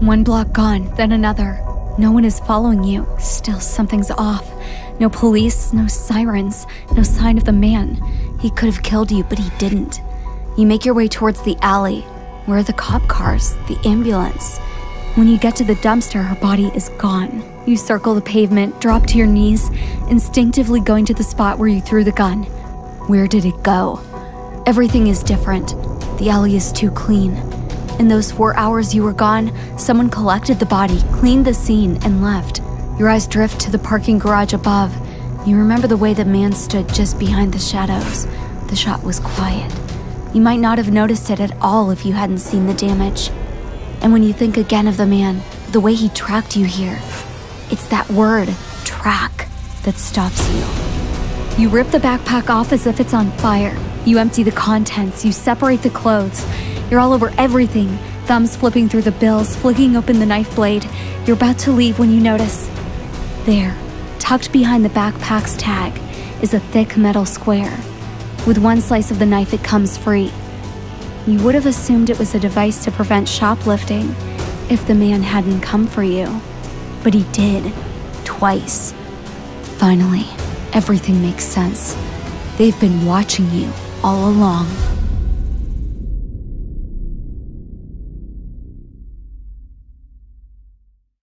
One block gone, then another. No one is following you. Still, something's off. No police, no sirens, no sign of the man. He could have killed you, but he didn't. You make your way towards the alley. Where are the cop cars? The ambulance? When you get to the dumpster, her body is gone. You circle the pavement, drop to your knees, instinctively going to the spot where you threw the gun. Where did it go? Everything is different. The alley is too clean. In those 4 hours you were gone, someone collected the body, cleaned the scene, and left. Your eyes drift to the parking garage above. You remember the way the man stood just behind the shadows. The shot was quiet. You might not have noticed it at all if you hadn't seen the damage. And when you think again of the man, the way he tracked you here, it's that word, track, that stops you. You rip the backpack off as if it's on fire. You empty the contents, you separate the clothes. You're all over everything, thumbs flipping through the bills, flicking open the knife blade. You're about to leave when you notice. There, tucked behind the backpack's tag, is a thick metal square. With one slice of the knife, it comes free. You would have assumed it was a device to prevent shoplifting if the man hadn't come for you. But he did, twice. Finally, everything makes sense. They've been watching you all along.